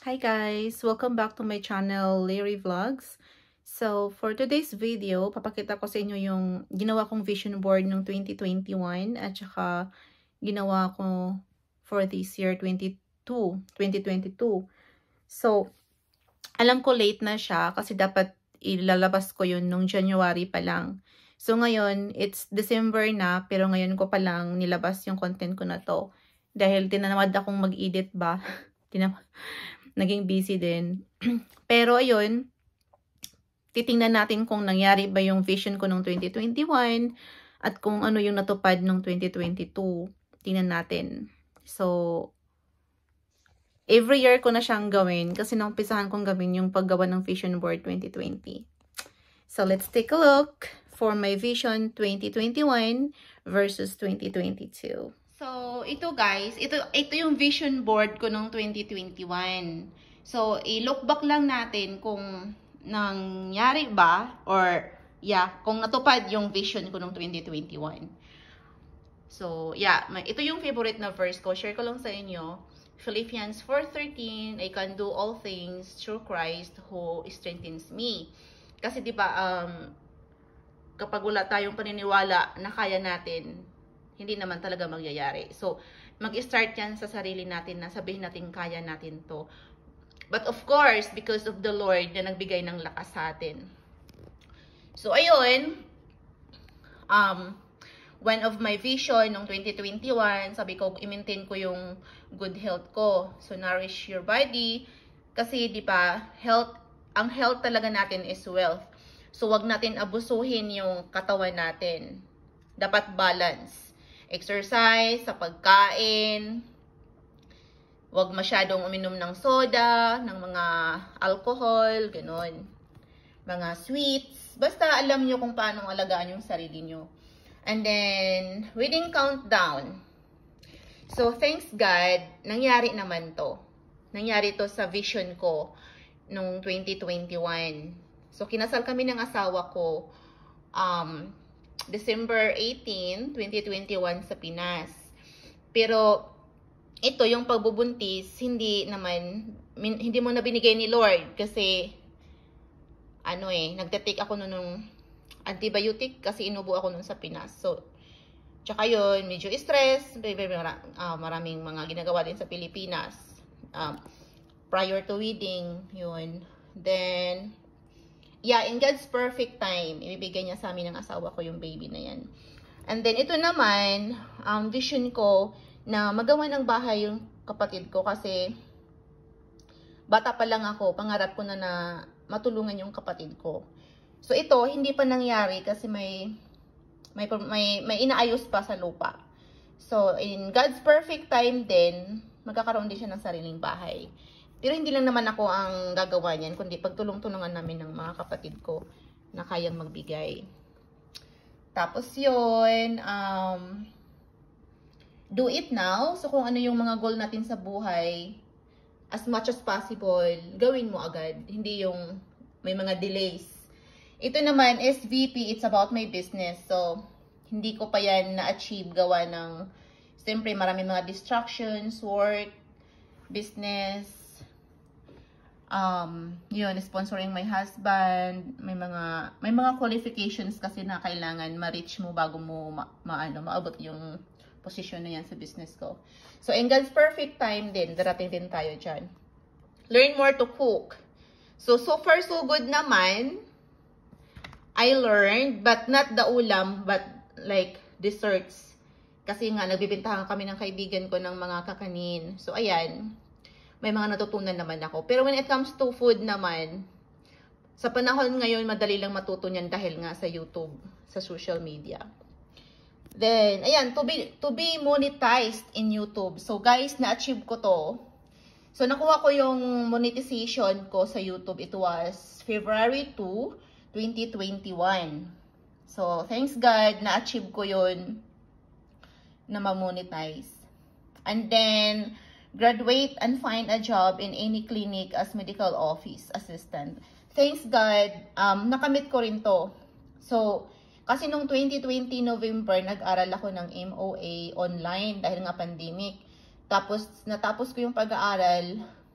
Hi guys! Welcome back to my channel, Larry Vlogs. So, for today's video, papakita ko sa inyo yung ginawa kong vision board ng 2021 at saka ginawa ko for this year, 2022. So, alam ko late na siya kasi dapat ilalabas ko yun nung January pa lang. So, ngayon, it's December na pero ngayon ko pa lang nilabas yung content ko na to. Dahil tinamad akong mag-edit ba? Naging busy din. Pero ayun, titingnan natin kung nangyari ba yung vision ko noong 2021 at kung ano yung natupad noong 2022. Tingnan natin. So, every year ko na siyang gawin kasi naumpisahan kong gawin yung paggawa ng vision board 2020. So, let's take a look for my vision 2021 versus 2022. So, ito guys, ito yung vision board ko noong 2021. So, i-look back lang natin kung nangyari ba or kung natupad yung vision ko noong 2021. So, ito yung favorite na verse ko. Share ko lang sa inyo. Philippians 4:13, I can do all things through Christ who strengthens me. Kasi 'di ba kapag wala tayong paniniwala na kaya natin, hindi naman talaga mangyayari. So, mag-start yan sa sarili natin na sabihin natin kaya natin to. But of course, because of the Lord na nagbigay ng lakas sa atin. So, ayun. One of my vision ng 2021, sabi ko, i-maintain ko yung good health ko. So, nourish your body. Kasi, di ba, ang health talaga natin is wealth. So, wag natin abusuhin yung katawan natin. Dapat balance. Exercise, sa pagkain, huwag masyadong uminom ng soda, ng mga alcohol, ganun. Mga sweets. Basta alam nyo kung paano alagaan yung sarili nyo. And then, wedding countdown. So, thanks God, nangyari naman to. Nangyari to sa vision ko nung 2021. So, kinasal kami ng asawa ko, December 18, 2021 sa Pinas. Pero ito yung pagbubuntis, hindi mo na binigay ni Lord kasi nagte-take ako nung antibiotic kasi inubo ako nun sa Pinas. So tsaka yun, medyo stress, maraming mga ginagawa din sa Pilipinas. Prior to wedding, yun. Then in God's perfect time, ibibigay niya sa amin ng asawa ko yung baby na yan. And then, ito naman, vision ko na magawa ng bahay yung kapatid ko kasi bata pa lang ako, pangarap ko na matulungan yung kapatid ko. So, ito, hindi pa nangyari kasi may inaayos pa sa lupa. So, in God's perfect time din, magkakaroon din siya ng sariling bahay. Pero hindi lang naman ako ang gagawa niyan, kundi pagtulong-tulungan namin ng mga kapatid ko na kayang magbigay. Tapos yun, do it now. So kung ano yung mga goal natin sa buhay, as much as possible, gawin mo agad. Hindi yung may mga delays. Ito naman, SVP, it's about my business. So, hindi ko pa yan na-achieve gawa ng, siyempre marami mga distractions, work, business, yun, sponsoring my husband, may mga qualifications kasi na kailangan ma-reach mo bago mo maabot yung position na yan sa business ko. So, in God's perfect time din, darating din tayo dyan. Learn more to cook. So far, so good naman. I learned, but not the ulam, but like desserts. Kasi nga, nagbibintahan kami ng kaibigan ko ng mga kakanin. So, ayan. May mga natutunan naman ako. Pero when it comes to food naman, sa panahon ngayon, madali lang matuto niyan dahil nga sa YouTube, sa social media. Then, ayan, to be monetized in YouTube. So, guys, na-achieve ko to. So, nakuha ko yung monetization ko sa YouTube. It was February 2, 2021. So, thanks God, na-achieve ko yun na ma-monetize. And then, graduate and find a job in any clinic as medical office assistant. Thanks God, nakamit ko rin to. So, kasi nung 2020 November, nag-aral ako ng MOA online dahil nga pandemic. Tapos, natapos ko yung pag-aaral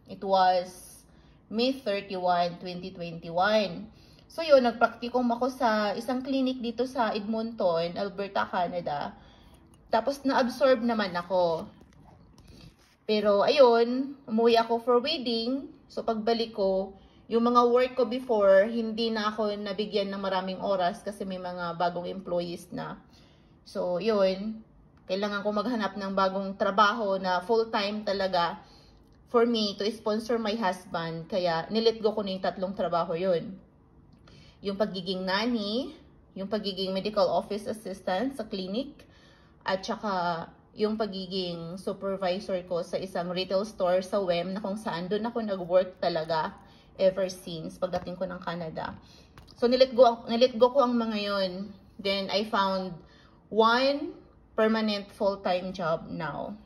It was May 31, 2021. So yun, nagpraktikum ako sa isang clinic dito sa Edmonton, Alberta, Canada. Tapos na-absorb naman ako. Pero ayun, umuwi ako for wedding. So pagbalik ko, yung mga work ko before, hindi na ako nabigyan ng maraming oras kasi may mga bagong employees na. So yun, kailangan ko maghanap ng bagong trabaho na full-time talaga for me to sponsor my husband. Kaya nilet go ko na yung 3 trabaho yun. Yung pagiging nanny, yung pagiging medical office assistant sa clinic, at saka yung pagiging supervisor ko sa isang retail store sa WEM na kung saan doon ako nag-work talaga ever since pagdating ko ng Canada. So nilet go ko ang mga yun. Then I found one permanent full-time job now.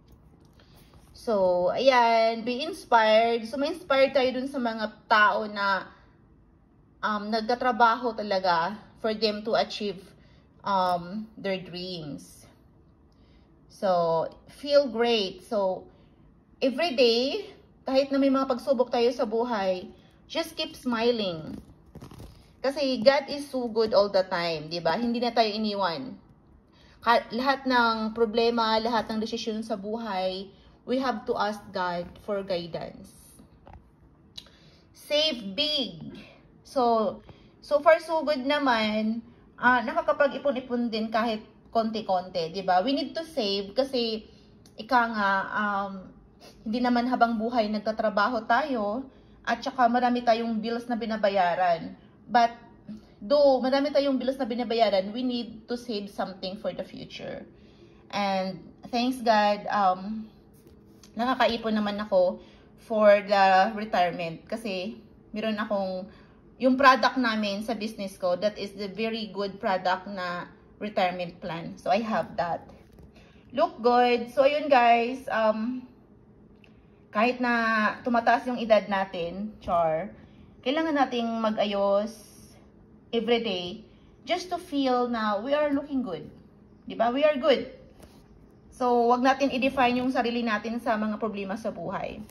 So ayan, be inspired. So may inspired tayo dun sa mga tao na nagtatrabaho talaga for them to achieve their dreams. So, feel great. So, every day, kahit na may mga pagsubok tayo sa buhay, just keep smiling. Kasi God is so good all the time, di ba? Hindi na tayo iniwan. Lahat ng problema, lahat ng desisyon sa buhay, we have to ask God for guidance. Save big. So far so good naman, nakakapag-ipon-ipon din kahit konti-konti, di ba? We need to save kasi hindi naman habang buhay nagtatrabaho tayo at saka marami tayong bills na binabayaran. But though marami tayong bills na binabayaran, we need to save something for the future. And thanks God, nakakaipon naman ako for the retirement kasi meron akong yung product namin sa business ko, that is the very good product na retirement plan. So, I have that. Look good. So, ayun guys, kahit na tumataas yung edad natin, kailangan nating mag-ayos everyday just to feel na we are looking good. Diba? We are good. So, wag natin i-define yung sarili natin sa mga problema sa buhay.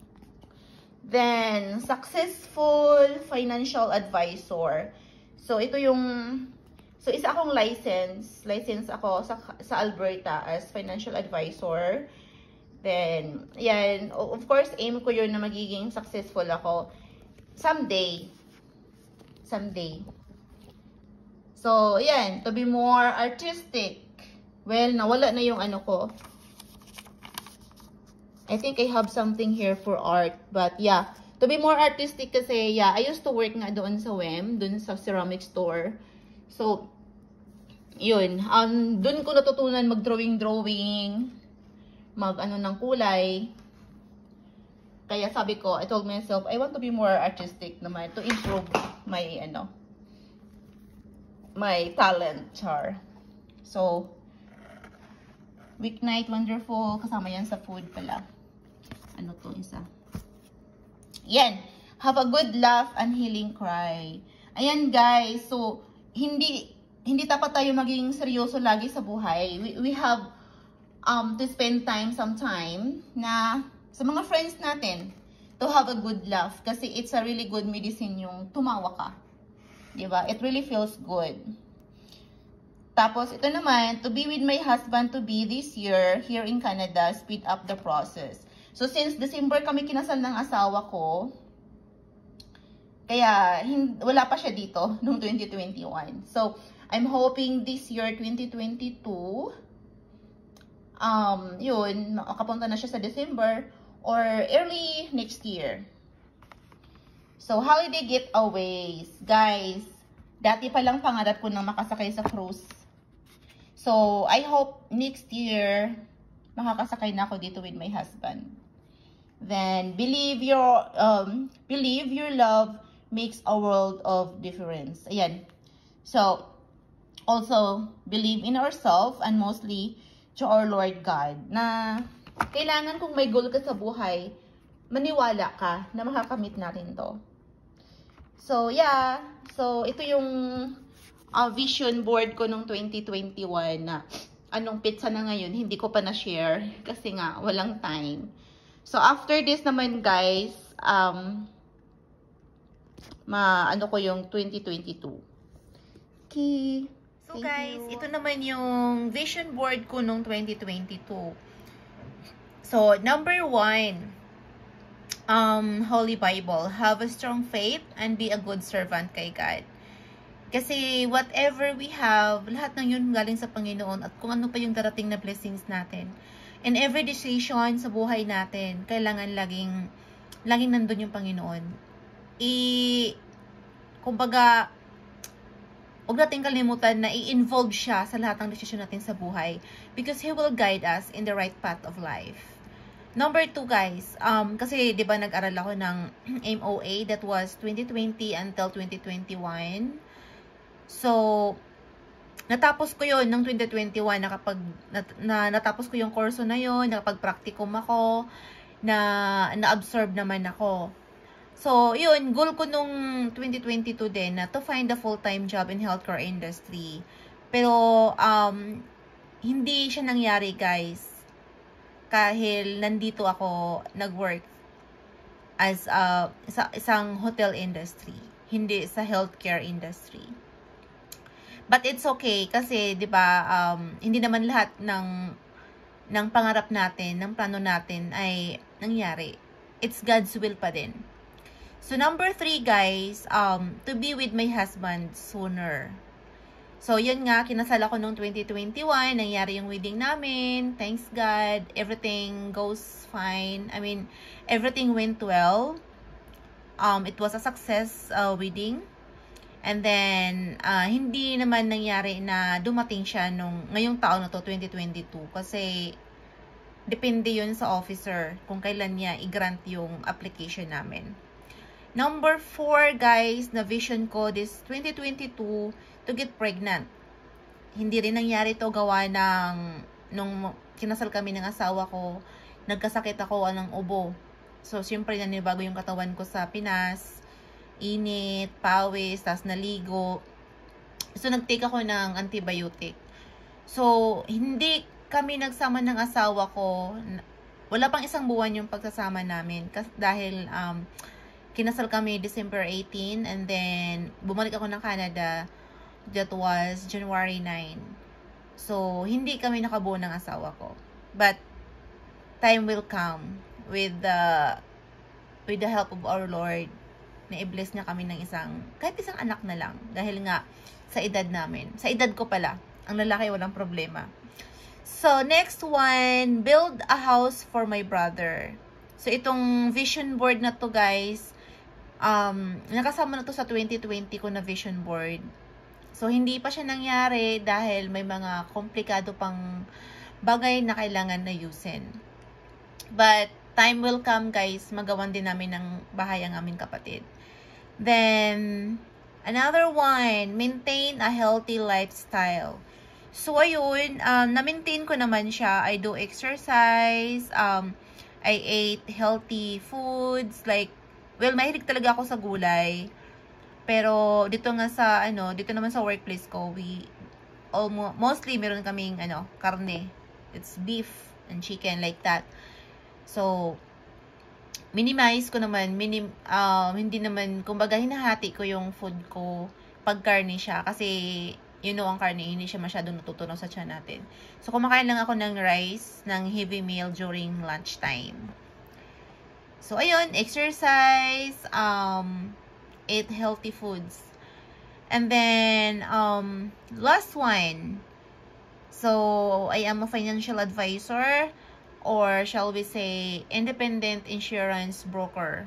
Then, successful financial advisor. So, ito yung, isa akong license ako sa Alberta as financial advisor. Then, yan, of course, aim ko yun na magiging successful ako someday. So, yan, to be more artistic. Well, nawala na yung ano ko. I think I have something here for art. But yeah, to be more artistic kasi, yeah, I used to work nga doon sa WEM, doon sa ceramic store. So, yun. Doon ko natutunan mag-drawing, mag-ano ng kulay. Kaya sabi ko, I told myself, I want to be more artistic naman to improve my, my talent, So, weeknight, wonderful. Kasama yan sa food pala. Ano to isa? Yan. Have a good laugh and healing cry. Ayan guys. So, hindi dapat tayo maging seryoso lagi sa buhay. We have to spend some time na sa mga friends natin to have a good laugh. Kasi it's a really good medicine yung tumawa ka. Diba? It really feels good. Tapos, ito naman, to be with my husband to be this year here in Canada, speed up the process. So, since December kami kinasal ng asawa ko, kaya wala pa siya dito noong 2021. So, I'm hoping this year, 2022, yun, makapunta na siya sa December or early next year. So, holiday getaways. Guys, dati pa lang pangarap ko nang makasakay sa cruise. So, I hope next year, makakasakay na ako dito with my husband. Then, believe your love makes a world of difference. Ayan. So, also, believe in ourselves and mostly to our Lord God. Na, kailangan kung may goal ka sa buhay, maniwala ka na makakamit natin to. So, yeah. So, ito yung vision board ko nung 2021 na anong pizza na ngayon, hindi ko pa na-share kasi nga walang time. So, after this naman, guys, ano ko yung 2022. Okay. So, guys, ito naman yung vision board ko nung 2022. So, number 1, Holy Bible. Have a strong faith and be a good servant kay God. Kasi whatever we have, lahat ng yun galing sa Panginoon at kung ano pa yung darating na blessings natin. And every decision sa buhay natin, kailangan laging nandun yung Panginoon. Kumbaga, huwag natin kalimutan na i-involve siya sa lahat ng desisyon natin sa buhay because He will guide us in the right path of life. Number 2, guys, kasi di ba nag-aral ako ng MOA that was 2020 until 2021. So, natapos ko yon ng 2021, natapos ko yung kurso na yon, nakapag-practicum ako, na-absorb naman ako. So, yun, goal ko nung 2022 din na to find a full-time job in healthcare industry. Pero, hindi siya nangyari, guys. Kahil nandito ako nag-work as isang hotel industry, hindi sa healthcare industry. But it's okay kasi 'di ba hindi naman lahat ng pangarap natin, ng plano natin ay nangyari. It's God's will pa din. So number 3, guys, to be with my husband sooner. So yun nga, kinasal ako nung 2021, nangyari yung wedding namin. Thanks God, everything goes fine. I mean, everything went well. It was a success wedding. And then, hindi naman nangyari na dumating siya ngayong taon na to, 2022. Kasi, depende yun sa officer kung kailan niya i-grant yung application namin. Number 4, guys, na vision ko this 2022 to get pregnant. Hindi rin nangyari to gawa nung kinasal kami ng asawa ko, nagkasakit ako ng ubo. So, siyempre, nanibago yung katawan ko sa Pinas. Init, pawis, tas naligo. So, nag-take ako ng antibiotic. So, hindi kami nagsama ng asawa ko. Wala pang isang buwan yung pagsasama namin. Dahil, kinasal kami December 18. And then, bumalik ako ng Canada. That was January 9. So, hindi kami nakabuo ng asawa ko. But, time will come with the help of our Lord na i-bless niya kami ng kahit isang anak na lang. Dahil nga, sa edad namin. Sa edad ko pala. Ang lalaki walang problema. So, next one, build a house for my brother. So, itong vision board na to, guys, nakasama na to sa 2020 ko na vision board. So, hindi pa siya nangyari dahil may mga komplikado pang bagay na kailangan na yusin. But, time will come, guys. Magawan din namin ng bahay ang aming kapatid. Then, another one, maintain a healthy lifestyle. So, ayun, na-maintain ko naman siya. I do exercise, I ate healthy foods, like, well, mahilig talaga ako sa gulay. Pero, dito naman sa workplace ko, mostly meron kaming, karne. It's beef and chicken, like that. So, minimize ko naman, hindi naman, kumbaga, hinahati ko yung food ko pag karne siya. Kasi, ang karne, hindi siya masyadong natutunaw sa tiyan natin. So, kumakain lang ako ng rice, ng heavy meal during lunchtime. So, ayun, exercise, eat healthy foods. And then, last one. So, I am a financial advisor, or shall we say, independent insurance broker.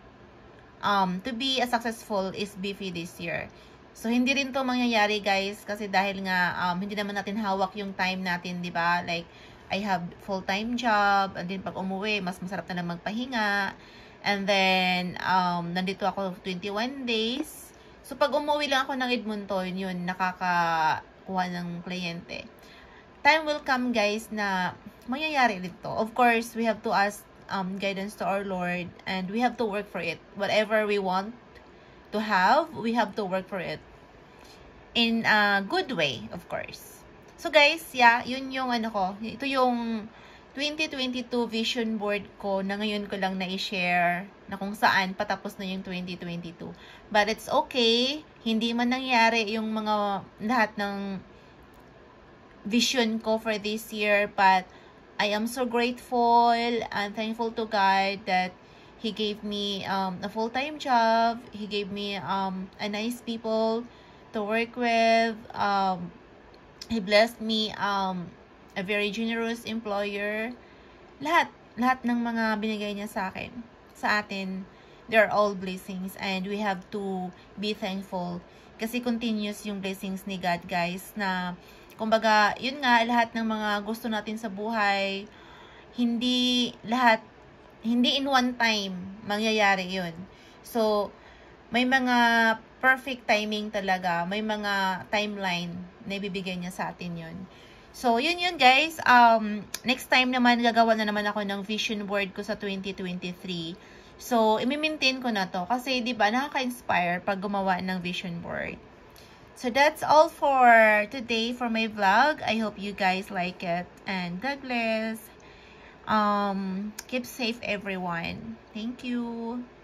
To be a successful SBP this year. So, hindi rin to mangyayari, guys, kasi dahil nga, hindi naman natin hawak yung time natin, di ba? Like, I have full-time job, and then pag umuwi, mas masarap na lang magpahinga. And then, nandito ako 21 days. So, pag umuwi lang ako ng Edmonton, yun, nakakakuha ng kliyente. Time will come, guys, na mangyayari dito. Of course, we have to ask guidance to our Lord, and we have to work for it. Whatever we want to have, we have to work for it in a good way, of course. So, guys, yeah, yun yung ito yung 2022 vision board ko na ngayon ko lang na-share na kung saan patapos na yung 2022. But it's okay. Hindi man nangyari yung mga lahat ng vision ko for this year, but I am so grateful and thankful to God that He gave me a full-time job. He gave me a nice people to work with. He blessed me a very generous employer. Lahat ng mga binigay niya sa atin, they're all blessings, and we have to be thankful kasi continuous yung blessings ni God, guys, na kumbaga, yun nga, lahat ng mga gusto natin sa buhay, hindi in one time mangyayari yun. So, may mga perfect timing talaga, may mga timeline na ibibigay niya sa atin yun. So, yun guys. Next time naman, gagawa na naman ako ng vision board ko sa 2023. So, i-maintain ko na to. Kasi, di ba, nakaka-inspire pag gumawa ng vision board. So, that's all for today for my vlog. I hope you guys like it. And God bless. Keep safe, everyone. Thank you.